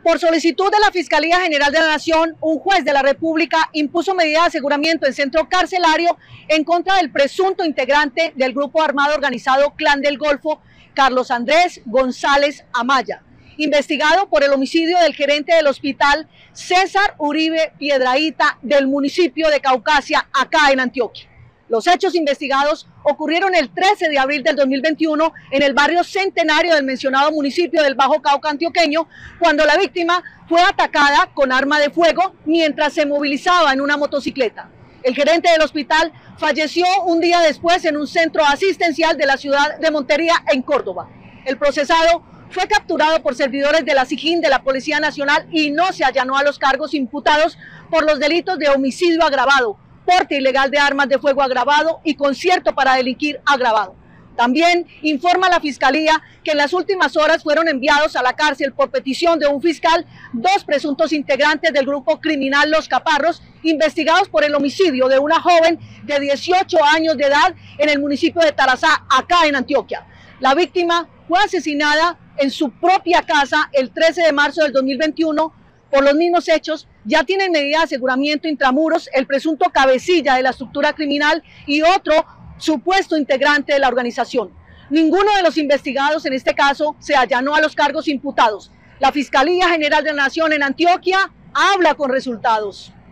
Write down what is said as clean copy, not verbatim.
Por solicitud de la Fiscalía General de la Nación, un juez de la República impuso medida de aseguramiento en centro carcelario en contra del presunto integrante del grupo armado organizado Clan del Golfo, Carlos Andrés González Amaya, investigado por el homicidio del gerente del hospital César Uribe Piedrahíta del municipio de Caucasia, acá en Antioquia. Los hechos investigados ocurrieron el 13 de abril del 2021 en el barrio Centenario del mencionado municipio del Bajo Cauca antioqueño, cuando la víctima fue atacada con arma de fuego mientras se movilizaba en una motocicleta. El gerente del hospital falleció un día después en un centro asistencial de la ciudad de Montería, en Córdoba. El procesado fue capturado por servidores de la SIJIN de la Policía Nacional y no se allanó a los cargos imputados por los delitos de homicidio agravado, porte ilegal de armas de fuego agravado y concierto para delinquir agravado. También informa la Fiscalía que en las últimas horas fueron enviados a la cárcel por petición de un fiscal dos presuntos integrantes del grupo criminal Los Caparros, investigados por el homicidio de una joven de 18 años de edad en el municipio de Tarazá, acá en Antioquia. La víctima fue asesinada en su propia casa el 13 de marzo del 2021. Por los mismos hechos, ya tienen medida de aseguramiento intramuros el presunto cabecilla de la estructura criminal y otro supuesto integrante de la organización. Ninguno de los investigados en este caso se allanó a los cargos imputados. La Fiscalía General de la Nación en Antioquia habla con resultados.